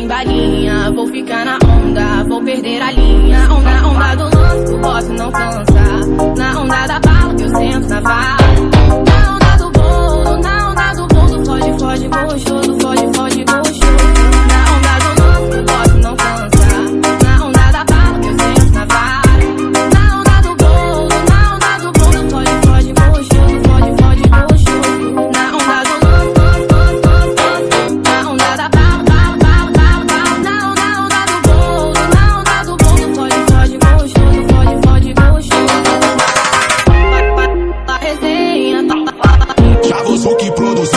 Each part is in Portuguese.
tem balinha, vou ficar na onda, vou perder a linha. Onda do lance, o boss não cansa. Na onda da bala que eu sento na vara. Na onda do bolo, fode, fode, gostoso, fode, fode, gostoso. Na onda do lance, o boss não cansa. Na onda da bala que eu sento na vara. Na onda do bolo, fode, fode, gostoso, fode, fode, gostoso. Na onda do lance, na onda da bala, na onda do bolo, fode, fode, gostoso, fode, fode, gostoso. A resenha, Já você que produziu.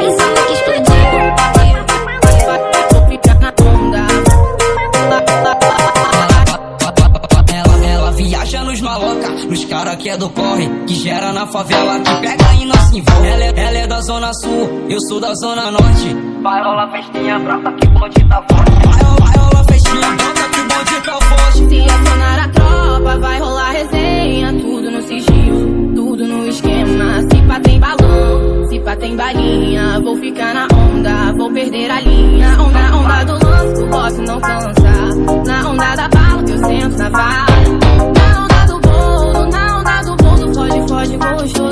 Ela viaja nos maloca, nos cara que é do corre, que gera na favela, que pega e não se envolve. Ela é da zona sul, eu sou da zona norte. Vai rolar festinha brota que o bonde tá forte. Vai rolar festinha brota que o bonde tá forte. Se acionar a tropa, vai rolar resenha. Tudo no sigilo, tudo no esquema. Se pá tem balão, se pá tem balinha. Vou ficar na onda, vou perder a linha. Onda do lance, o boss não cansa. Na onda da bala que eu sento na vara. Na onda do bolo, fode, fode, gostoso.